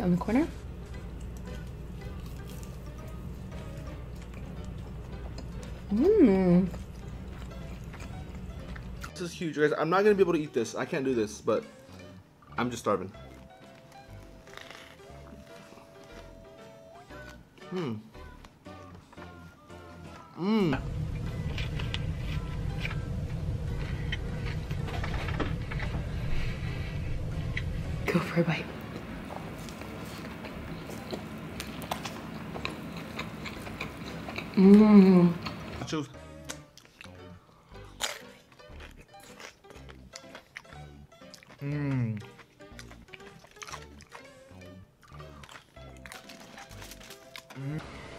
on the corner. Mmm. This is huge, guys. I'm not gonna be able to eat this. I can't do this, but I'm just starving. Mmm. Mmm. Go for a bite. Mmm. Nachos. Mmm. Mm.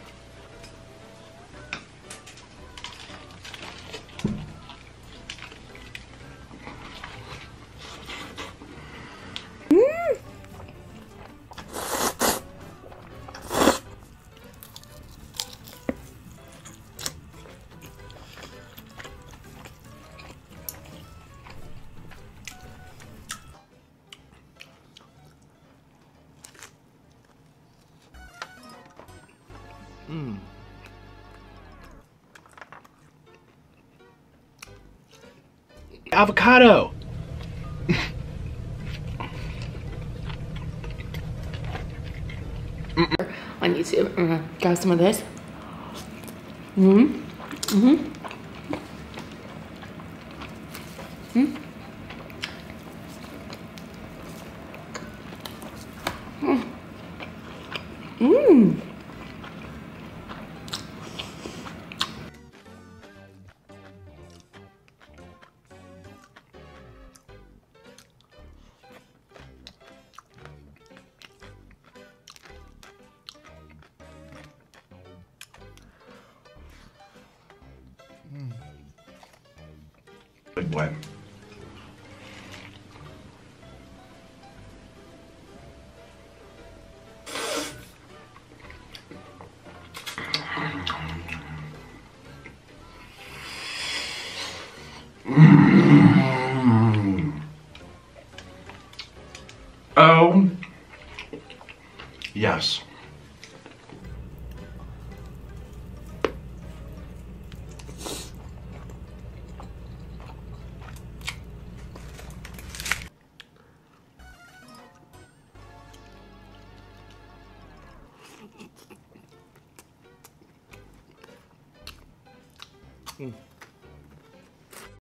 Mm. Avocado. On YouTube. I'm gonna grab some of this. Mm-hmm. Mm-hmm. Mm. Mm. Big boy. Oh, yes. Mm.